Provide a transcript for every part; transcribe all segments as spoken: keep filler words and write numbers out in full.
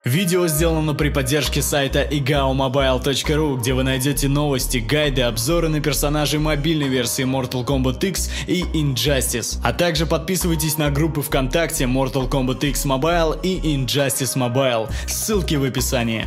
Видео сделано при поддержке сайта и джи о мобайл точка ру, где вы найдете новости, гайды, обзоры на персонажей мобильной версии Mortal Kombat X и Injustice. А также подписывайтесь на группы ВКонтакте Mortal Kombat X Mobile и Injustice Mobile. Ссылки в описании.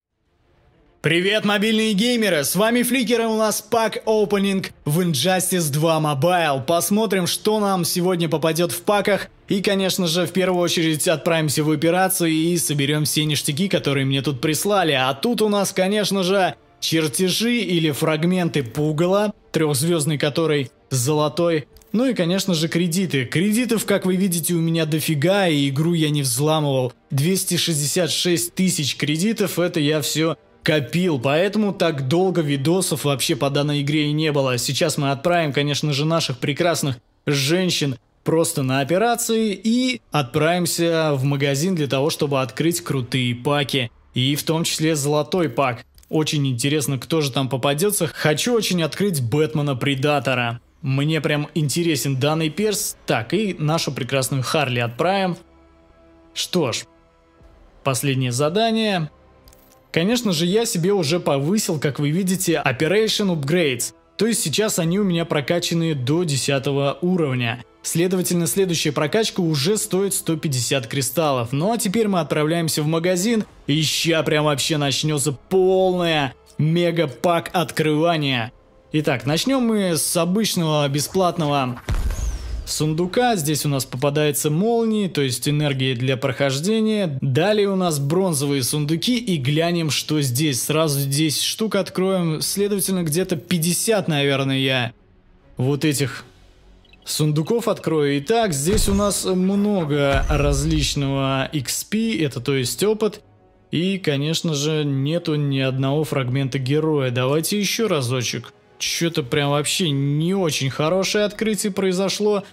Привет, мобильные геймеры! С вами Фликер, и у нас пак опенинг в Injustice два Mobile. Посмотрим, что нам сегодня попадет в паках. И, конечно же, в первую очередь отправимся в операцию и соберем все ништяки, которые мне тут прислали. А тут у нас, конечно же, чертежи или фрагменты пугала, трехзвездный который золотой. Ну и, конечно же, кредиты. Кредитов, как вы видите, у меня дофига, и игру я не взламывал. двести шестьдесят шесть тысяч кредитов, это я все копил, поэтому так долго видосов вообще по данной игре и не было. Сейчас мы отправим, конечно же, наших прекрасных женщин просто на операции и отправимся в магазин для того, чтобы открыть крутые паки. И в том числе золотой пак. Очень интересно, кто же там попадется. Хочу очень открыть Бэтмена Предатора. Мне прям интересен данный перс. Так, и нашу прекрасную Харли отправим. Что ж, последнее задание. Конечно же, я себе уже повысил, как вы видите, Operation Upgrades. То есть сейчас они у меня прокачаны до десятого уровня. Следовательно, следующая прокачка уже стоит сто пятьдесят кристаллов. Ну а теперь мы отправляемся в магазин. И ща прям вообще начнется полное мега-пак открывания. Итак, начнем мы с обычного бесплатного сундука. Здесь у нас попадается молнии, то есть энергия для прохождения. Далее у нас бронзовые сундуки, и глянем, что здесь. Сразу десять штук откроем, следовательно, где-то пятьдесят, наверное, я вот этих сундуков открою. Итак, здесь у нас много различного икс пи, это то есть опыт. И, конечно же, нету ни одного фрагмента героя. Давайте еще разочек. Что-то прям вообще не очень хорошее открытие произошло.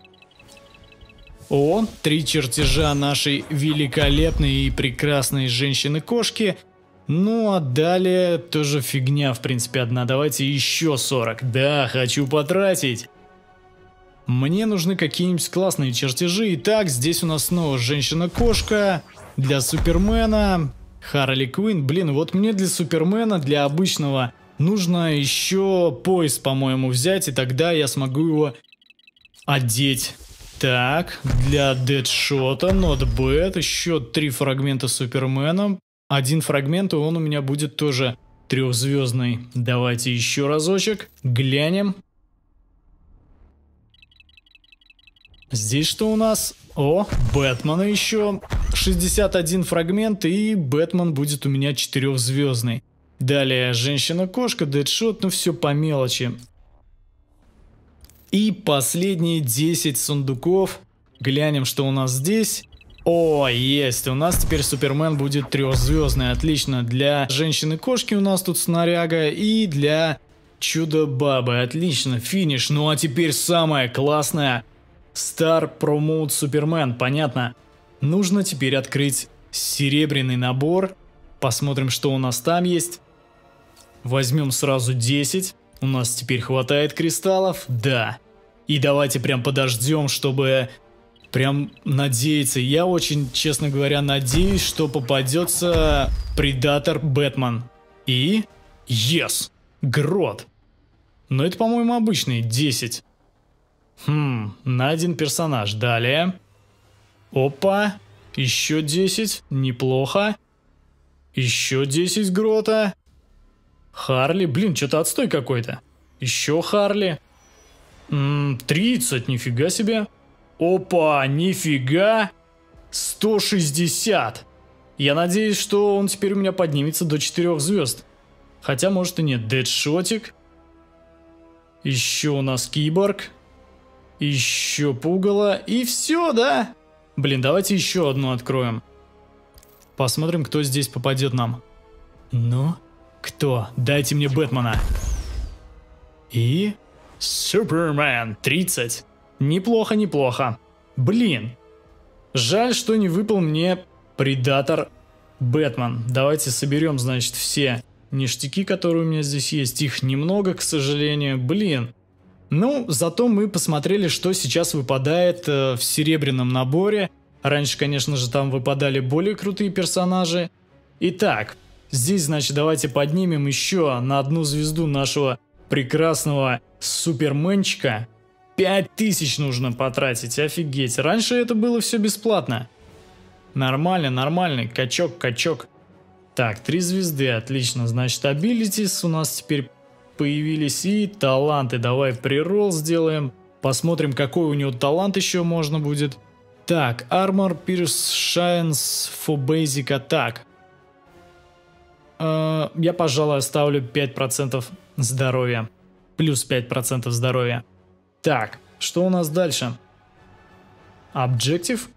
О, три чертежа нашей великолепной и прекрасной женщины-кошки. Ну а далее тоже фигня, в принципе, одна. Давайте еще сорок. Да, хочу потратить. Мне нужны какие-нибудь классные чертежи. Итак, здесь у нас снова женщина-кошка. Для Супермена. Харли Квинн. Блин, вот мне для Супермена, для обычного, нужно еще пояс, по-моему, взять. И тогда я смогу его одеть. Так, для Дэдшота, not bad. Еще три фрагмента Супермена. Один фрагмент, и он у меня будет тоже трехзвездный. Давайте еще разочек. Глянем. Здесь что у нас? О, Бэтмена еще. шестьдесят один фрагмент, и Бэтмен будет у меня четырехзвездный. Далее женщина-кошка, Дэдшот, ну все по мелочи. И последние десять сундуков. Глянем, что у нас здесь. О, есть. У нас теперь Супермен будет трехзвездный. Отлично. Для женщины-кошки у нас тут снаряга. И для Чудо-бабы. Отлично. Финиш. Ну а теперь самое классное. Star Promote Superman. Понятно. Нужно теперь открыть серебряный набор. Посмотрим, что у нас там есть. Возьмем сразу десять. У нас теперь хватает кристаллов? Да. И давайте прям подождем, чтобы прям надеяться. Я очень, честно говоря, надеюсь, что попадется Предатор Бэтмен. И... Yes! Грот. Но это, по-моему, обычный. десять. Хм, на один персонаж. Далее. Опа. Еще десять. Неплохо. Еще десять грота. Харли. Блин, что-то отстой какой-то. Еще Харли. М-м, тридцать. Нифига себе. Опа, нифига. сто шестьдесят. Я надеюсь, что он теперь у меня поднимется до четырёх звезд. Хотя, может и нет. Дэдшотик. Еще у нас Киборг. Еще пугало. И все, да? Блин, давайте еще одну откроем. Посмотрим, кто здесь попадет нам. Ну, кто? Дайте мне Бэтмена. И... Супермен тридцать. Неплохо, неплохо. Блин. Жаль, что не выпал мне Предатор Бэтмен. Давайте соберем, значит, все ништяки, которые у меня здесь есть. Их немного, к сожалению. Блин. Ну, зато мы посмотрели, что сейчас выпадает э, в серебряном наборе. Раньше, конечно же, там выпадали более крутые персонажи. Итак, здесь, значит, давайте поднимем еще на одну звезду нашего прекрасного суперменчика. пять тысяч нужно потратить, офигеть. Раньше это было все бесплатно. Нормально, нормальный, качок, качок. Так, три звезды, отлично. Значит, abilities у нас теперь появились и таланты. Давай преролл сделаем. Посмотрим, какой у него талант еще можно будет. Так, Armor Pierce Shines for Basic Attack. Э, я, пожалуй, оставлю пять процентов здоровья. Плюс пять процентов здоровья. Так, что у нас дальше? Objective.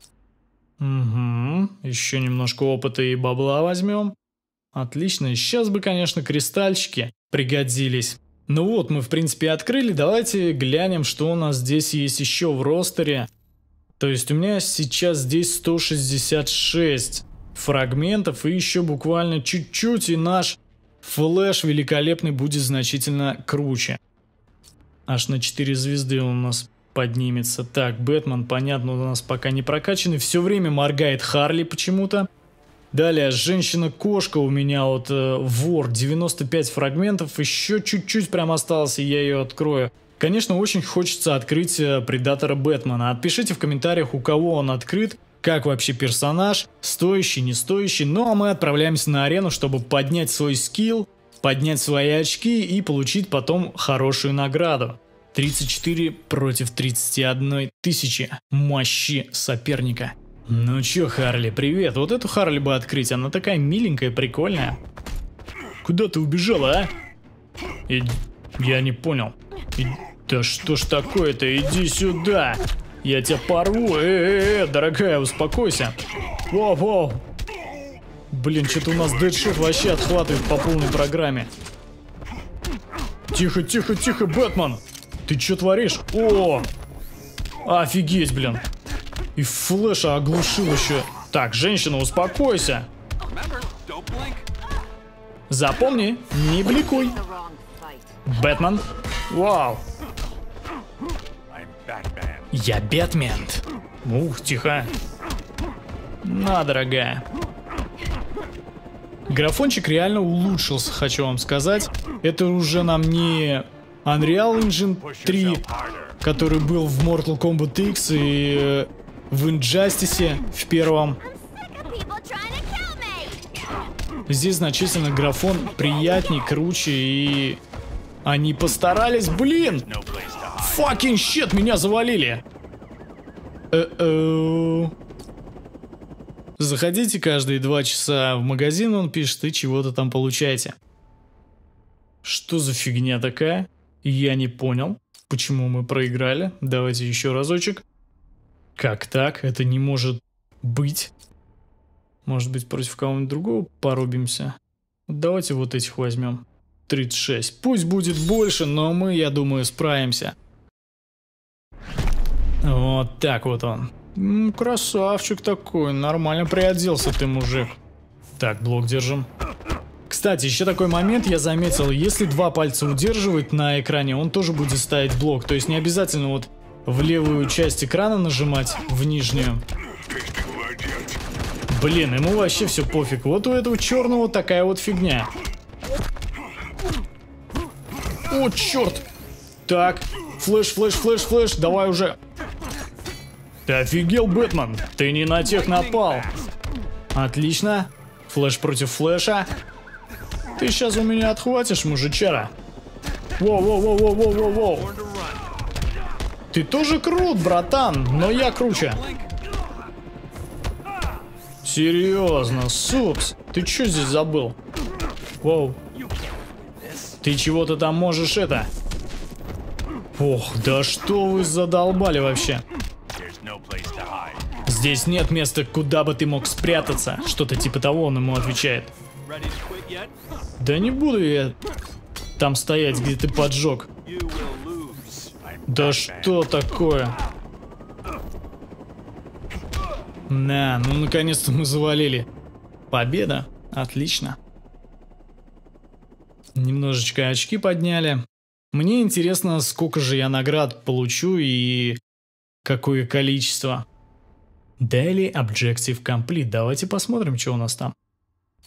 Угу. Еще немножко опыта и бабла возьмем. Отлично. Сейчас бы, конечно, кристальчики пригодились. Ну вот, мы, в принципе, открыли. Давайте глянем, что у нас здесь есть еще в ростере. То есть у меня сейчас здесь сто шестьдесят шесть фрагментов. И еще буквально чуть-чуть, и наш флэш великолепный будет значительно круче. Аж на четыре звезды он у нас поднимется. Так, Бэтмен, понятно, у нас пока не прокачанный. Все время моргает Харли почему-то. Далее, женщина-кошка у меня вот э, вор, девяносто пять фрагментов. Еще чуть-чуть прям осталось, и я ее открою. Конечно, очень хочется открыть э, Предатора Бэтмена. Отпишите в комментариях, у кого он открыт, как вообще персонаж, стоящий, не стоящий. Ну а мы отправляемся на арену, чтобы поднять свой скилл, поднять свои очки и получить потом хорошую награду. тридцать четыре против тридцати одной тысячи мощи соперника. Ну чё, Харли, привет. Вот эту Харли бы открыть, она такая миленькая, прикольная. Куда ты убежала, а? И... Я не понял. И... Да что ж такое-то? Иди сюда. Я тебя порву. Э-э-э, дорогая, успокойся. Воу-воу. Блин, что-то у нас Дэдшот вообще отхватывает по полной программе. Тихо, тихо, тихо, Бэтмен. Ты что творишь? О! Офигеть, блин. И флэша оглушил еще. Так, женщина, успокойся. Запомни, не бликуй. Бэтмен. Вау. Я Бэтмен. Ух, тихо. На, дорогая. Графончик реально улучшился, хочу вам сказать. Это уже нам не Unreal Engine три, который был в Mortal Kombat X и в Injustice в первом. Здесь значительно графон приятней, круче, и они постарались, блин! Fucking shit, меня завалили! Э-э-э. Заходите каждые два часа в магазин, он пишет, и чего-то там получаете. Что за фигня такая? Я не понял, почему мы проиграли. Давайте еще разочек. Как так? Это не может быть. Может быть, против кого-нибудь другого порубимся? Давайте вот этих возьмем. тридцать шесть. Пусть будет больше, но мы, я думаю, справимся. Вот так вот он. М, красавчик такой. Нормально приоделся ты, мужик. Так, блок держим. Кстати, еще такой момент я заметил. Если два пальца удерживать на экране, он тоже будет ставить блок. То есть не обязательно вот в левую часть экрана нажимать, в нижнюю. Блин, ему вообще все пофиг. Вот у этого черного такая вот фигня. О, черт! Так, флэш, флэш, флэш, флэш, давай уже. Ты офигел, Бэтмен? Ты не на тех напал. Отлично. Флэш против флэша. Ты сейчас у меня отхватишь, мужичара. Воу-воу-воу-воу-воу-воу. Ты тоже крут, братан, но я круче. Серьезно, супс. Ты что здесь забыл? Воу. Ты чего-то там можешь это? Ох, да что вы задолбали вообще? Здесь нет места, куда бы ты мог спрятаться. Что-то типа того он ему отвечает. Да не буду я там стоять, где ты поджег. Да что такое? На, ну наконец-то мы завалили. Победа. Отлично. Немножечко очки подняли. Мне интересно, сколько же я наград получу и какое количество. Daily Objective Complete. Давайте посмотрим, что у нас там.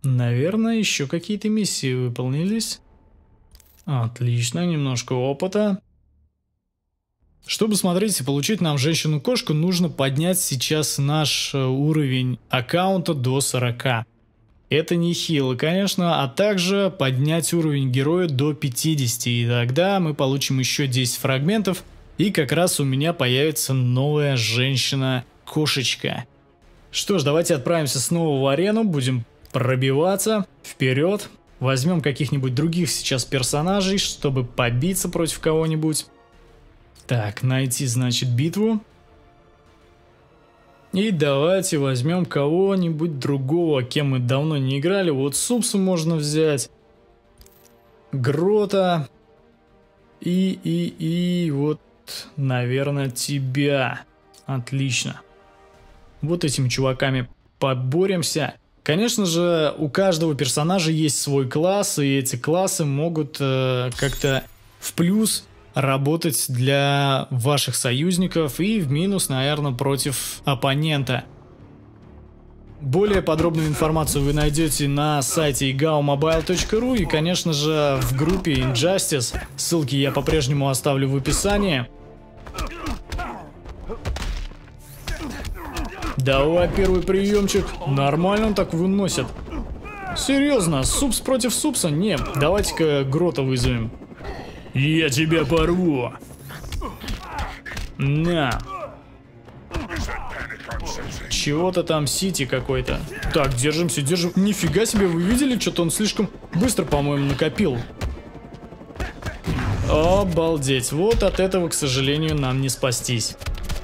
Наверное, еще какие-то миссии выполнились. Отлично, немножко опыта. Чтобы, смотрите, получить нам женщину-кошку, нужно поднять сейчас наш уровень аккаунта до сорока. Это нехило, конечно, а также поднять уровень героя до пятидесяти, и тогда мы получим еще десять фрагментов, и как раз у меня появится новая женщина-кошечка. Что ж, давайте отправимся снова в арену, будем пробиваться вперед. Возьмем каких-нибудь других сейчас персонажей, чтобы побиться против кого-нибудь. Так, найти, значит, битву. И давайте возьмем кого-нибудь другого, кем мы давно не играли. Вот Супсу можно взять. Грота. И, и, и вот, наверное, тебя. Отлично. Вот этими чуваками поборемся. Конечно же, у каждого персонажа есть свой класс, и эти классы могут э, как-то в плюс работать для ваших союзников и в минус, наверное, против оппонента. Более подробную информацию вы найдете на сайте и гао мобайл точка ру и, конечно же, в группе Injustice. Ссылки я по-прежнему оставлю в описании. Давай первый приемчик. Нормально он так выносит. Серьезно, Супс против Супса? Не, давайте-ка Грота вызовем. Я тебя порву. На. Чего-то там Сити какой-то. Так, держимся, держим. Нифига себе, вы видели? Что-то он слишком быстро, по-моему, накопил. Обалдеть. Вот от этого, к сожалению, нам не спастись.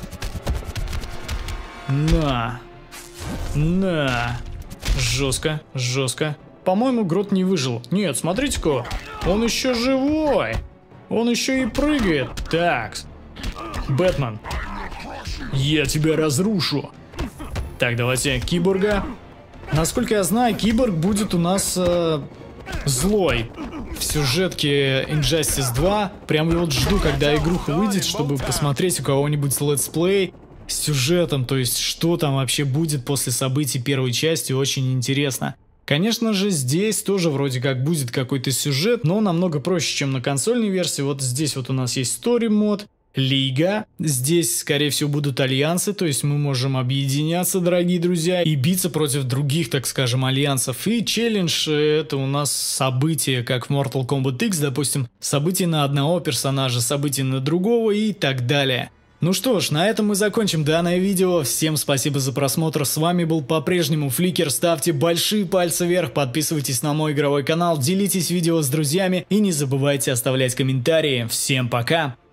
На. На. Жестко, жестко. По-моему, Грот не выжил. Нет, смотрите-ка. Он еще живой. Он еще и прыгает. Так. Бэтмен. Я тебя разрушу. Так, давайте Киборга. Насколько я знаю, Киборг будет у нас э, злой. В сюжетке Injustice два. Прям я вот жду, когда игруха выйдет, чтобы посмотреть у кого-нибудь летсплей с сюжетом. То есть, что там вообще будет после событий первой части. Очень интересно. Конечно же, здесь тоже вроде как будет какой-то сюжет, но намного проще, чем на консольной версии. Вот здесь вот у нас есть Story мод, Лига. Здесь, скорее всего, будут альянсы, то есть мы можем объединяться, дорогие друзья, и биться против других, так скажем, альянсов. И челлендж — это у нас события, как в Mortal Kombat X, допустим, события на одного персонажа, события на другого и так далее. Ну что ж, на этом мы закончим данное видео. Всем спасибо за просмотр. С вами был по-прежнему Фликер. Ставьте большие пальцы вверх, подписывайтесь на мой игровой канал, делитесь видео с друзьями и не забывайте оставлять комментарии. Всем пока!